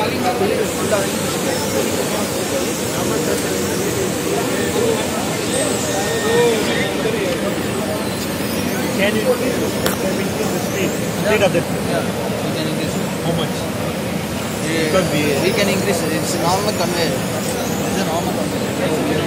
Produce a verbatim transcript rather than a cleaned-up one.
Can you increase the speed? Speed of that? Yeah, we can increase it. How much? We, we can increase it. It's a normal conveyor. It's a normal conveyor.